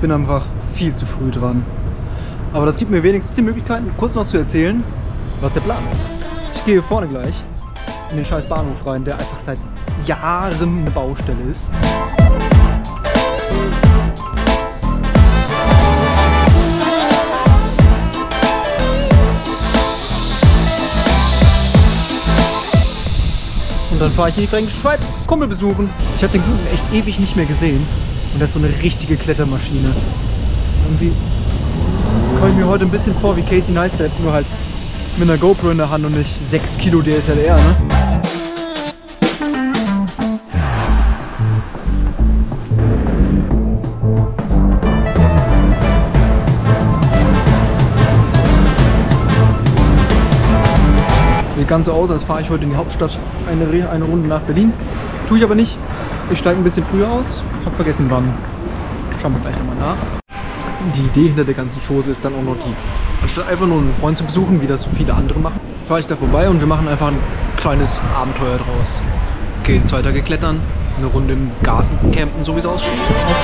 bin einfach viel zu früh dran. Aber das gibt mir wenigstens die Möglichkeit, kurz noch zu erzählen, was der Plan ist. Ich gehe vorne gleich in den scheiß Bahnhof rein, der einfach seit Jahren eine Baustelle ist. Und dann fahre ich in die Fränkische Schweiz, Kumpel besuchen. Ich habe den Guten echt ewig nicht mehr gesehen. Und das ist so eine richtige Klettermaschine. Irgendwie komme ich mir heute ein bisschen vor wie Casey Neistat, nur halt mit einer GoPro in der Hand und nicht 6 Kilo DSLR, ne? Sieht ganz so aus, als fahre ich heute in die Hauptstadt eine Runde nach Berlin. Tue ich aber nicht. Ich steige ein bisschen früher aus. Hab vergessen wann. Schauen wir gleich nochmal nach. Die Idee hinter der ganzen Chose ist dann auch noch die. Anstatt einfach nur einen Freund zu besuchen, wie das so viele andere machen, fahre ich da vorbei und wir machen einfach ein kleines Abenteuer draus. Gehen 2 Tage klettern, eine Runde im Garten campen, so wie es aussieht.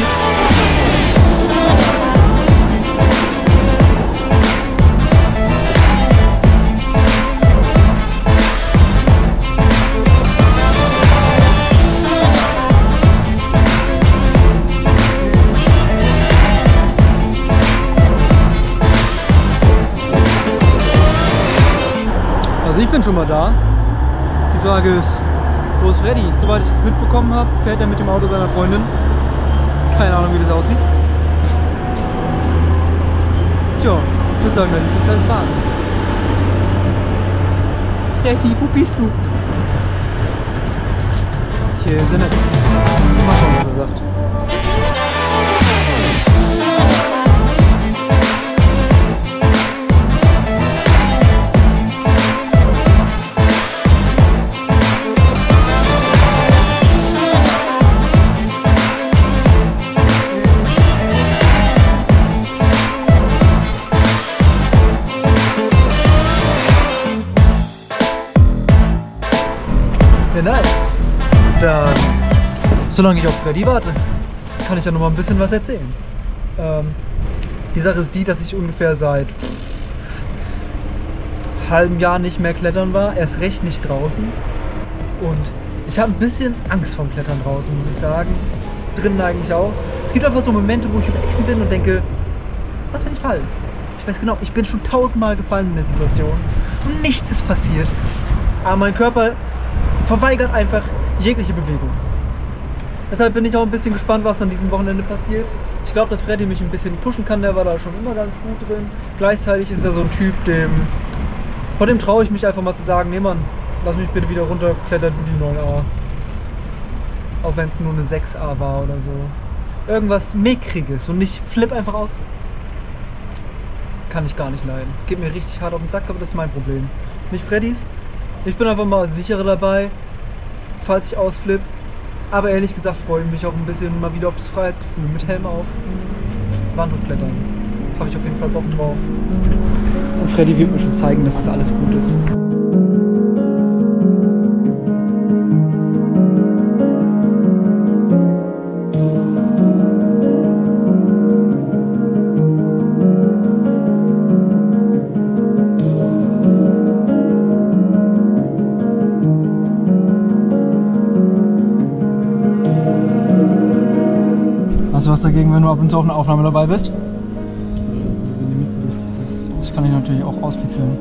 Also ich bin schon mal da. Die Frage ist, wo ist Freddy? Soweit ich das mitbekommen habe, fährt er mit dem Auto seiner Freundin. Keine Ahnung, wie das aussieht. Tja, ich würde sagen, ich muss fahren. Freddy, wo bist du? Hier ist er nicht. Mal schauen, was er sagt. Ja, nice. Dann, solange ich auf Freddy warte, kann ich ja noch mal ein bisschen was erzählen. Die Sache ist die, dass ich ungefähr seit halbem Jahr nicht mehr klettern war, erst recht nicht draußen. Und ich habe ein bisschen Angst vorm Klettern draußen, muss ich sagen. Drinnen eigentlich auch. Es gibt einfach so Momente, wo ich über Echsen bin und denke, was, wenn ich falle? Ich weiß genau, ich bin schon 1000-mal gefallen in der Situation und nichts ist passiert. Aber mein Körper verweigert einfach jegliche Bewegung. Deshalb bin ich auch ein bisschen gespannt, was an diesem Wochenende passiert. Ich glaube, dass Freddy mich ein bisschen pushen kann, der war da schon immer ganz gut drin. Gleichzeitig ist er so ein Typ, vor dem traue ich mich einfach mal zu sagen, nee Mann, lass mich bitte wieder runterklettern, du die 9a. Auch wenn es nur eine 6a war oder so. Irgendwas Mickriges und nicht flip einfach aus. Kann ich gar nicht leiden. Geht mir richtig hart auf den Sack, aber das ist mein Problem. Nicht Freddys. Ich bin einfach mal sicherer dabei, falls ich ausflippe. Aber ehrlich gesagt freue ich mich auch ein bisschen mal wieder auf das Freiheitsgefühl mit Helm auf. Wandhochklettern. Habe ich auf jeden Fall Bock drauf. Und Freddy wird mir schon zeigen, dass das alles gut ist. Hast du was dagegen, wenn du ab und zu auf einer Aufnahme dabei bist? Wenn die Mütze richtig sitzt. Ich kann dich natürlich auch auspixeln.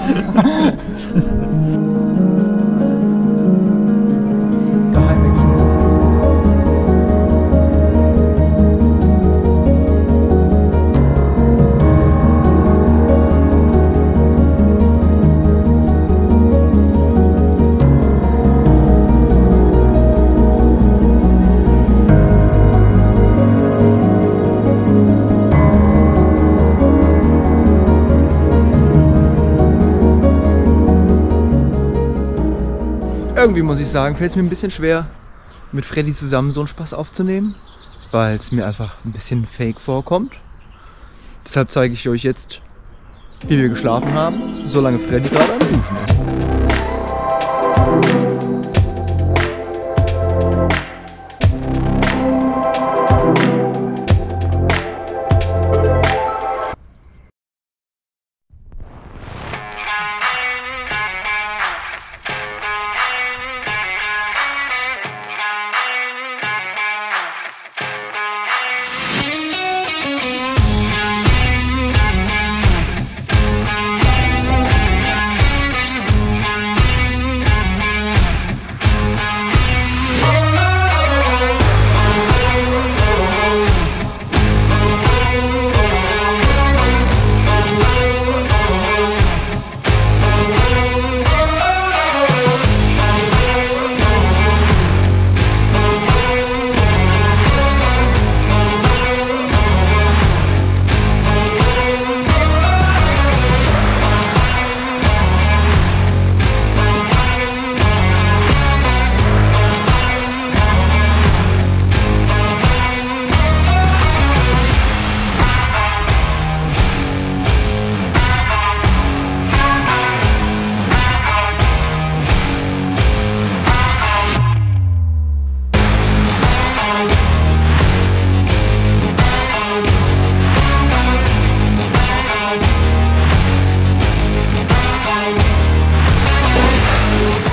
Irgendwie muss ich sagen, fällt es mir ein bisschen schwer, mit Freddy zusammen so einen Spaß aufzunehmen, weil es mir einfach ein bisschen fake vorkommt. Deshalb zeige ich euch jetzt, wie wir geschlafen haben, solange Freddy gerade am Duschen ist.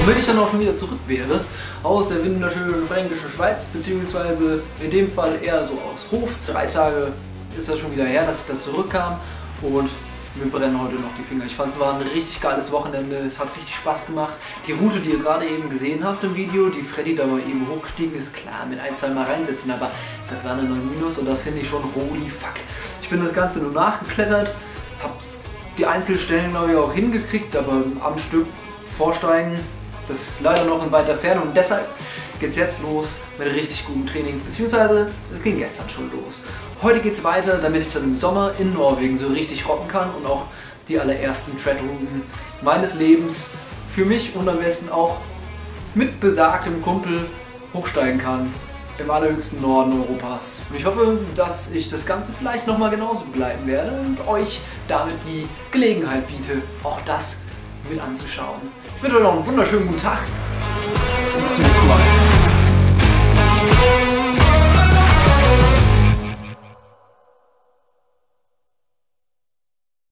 Womit ich dann auch schon wieder zurück wäre, aus der wunderschönen fränkischen Schweiz, beziehungsweise in dem Fall eher so aus Hof. 3 Tage ist das schon wieder her, dass ich da zurückkam und mir brennen heute noch die Finger. Ich fand, es war ein richtig geiles Wochenende, es hat richtig Spaß gemacht. Die Route, die ihr gerade eben gesehen habt im Video, die Freddy da mal eben hochgestiegen ist, klar, mit 1-2 Mal reinsetzen, aber das war eine 9 Minus und das finde ich schon holy fuck. Ich bin das Ganze nur nachgeklettert, hab's die Einzelstellen glaube ich auch hingekriegt, aber am Stück vorsteigen, das ist leider noch in weiter Ferne und deshalb geht es jetzt los mit richtig gutem Training, beziehungsweise es ging gestern schon los. Heute geht es weiter, damit ich dann im Sommer in Norwegen so richtig rocken kann und auch die allerersten Treadrunden meines Lebens für mich und am besten auch mit besagtem Kumpel hochsteigen kann im allerhöchsten Norden Europas. Und ich hoffe, dass ich das Ganze vielleicht nochmal genauso begleiten werde und euch damit die Gelegenheit biete, auch das mit anzuschauen. Ich wünsche euch noch einen wunderschönen guten Tag und bis zum nächsten Mal.